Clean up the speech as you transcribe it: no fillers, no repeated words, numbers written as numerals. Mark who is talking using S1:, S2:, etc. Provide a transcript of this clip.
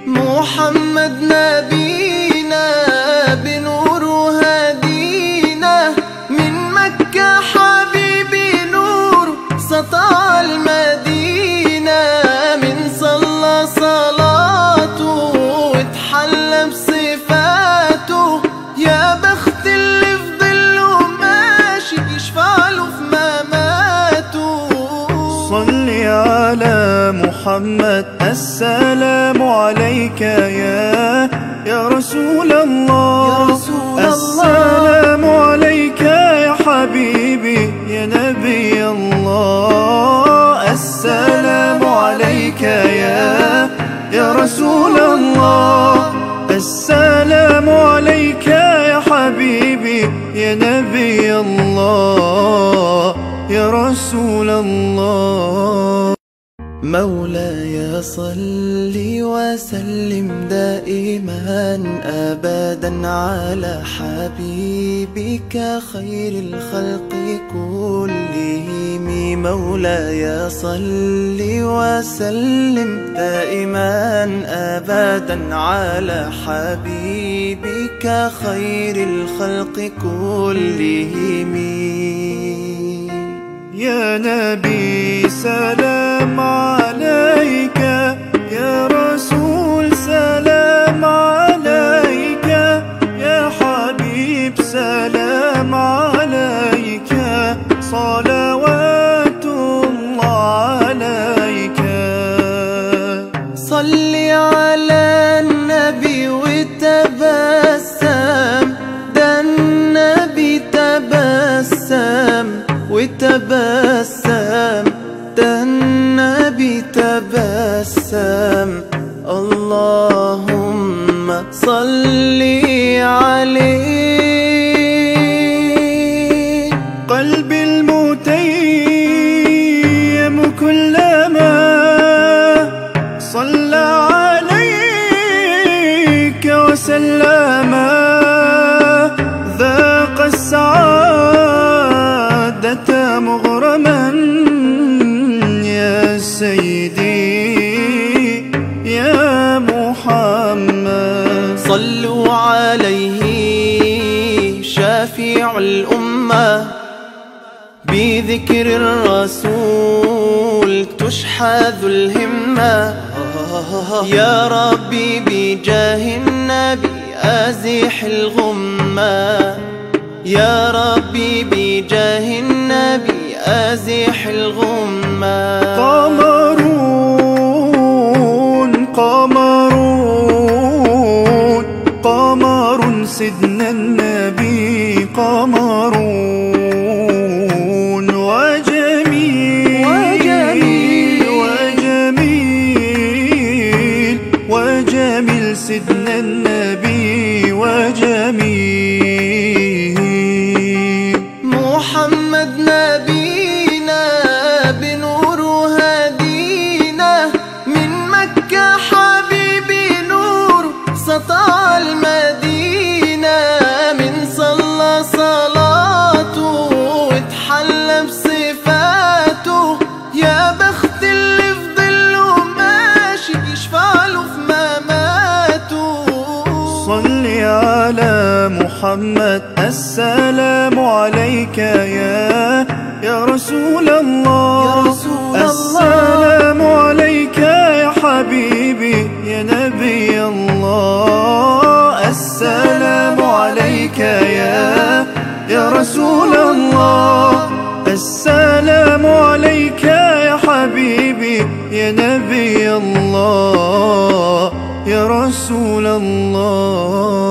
S1: محمد نبينا بنور هدينا، من مكة حبيبي نور سطع المدينة، من صلى صلاته واتحلى بصفاته، يا بخت اللي في ظله ماشي يشفع له في مماته.
S2: صلي على محمد، السلام عليك يا رسول الله، السلام عليك يا حبيبي يا نبي الله، السلام عليك يا رسول الله، السلام عليك يا حبيبي يا نبي الله يا رسول الله.
S1: مولاي صل وسلم دائما أبدا على حبيبك خير الخلق كلهم. مولاي صل وسلم دائما أبدا على حبيبك خير الخلق كلهم.
S2: يا نبي سلام عليك، يا رسول سلام عليك، يا حبيب سلام عليك، صلوات الله عليك.
S1: صل على النبي وتبسم، ده النبي تبسم وتبسم، ده النبي تبسم. اللهم صل عليه.
S2: قلبي المتيم كلما صلى عليك وسلم، ذاق السعادة مغرما يا سيدي يا محمد.
S1: صلوا عليه شافع الأمة، بذكر الرسول تشحذ الهمة، يا ربي بجاه النبي أزح الغمة، يا ربي بجاه النبي أزح الغمة.
S2: قمرون قمرون قمر سيدنا النبي، قمرون وجميل وجميل وجميل وجميل سيدنا النبي وجميل.
S1: محمد نبينا بنور هدينا، من مكة حبيبي نور سطع المدينة، من صلى صلاته واتحلى بصفاته، يا بخت اللي في ظله ماشي يشفع له في مماته.
S2: صلي على محمد، السلام عليك يا رسول الله، السلام عليك يا حبيبي يا نبي الله، السلام عليك يا رسول الله، السلام عليك يا حبيبي يا نبي الله يا رسول الله.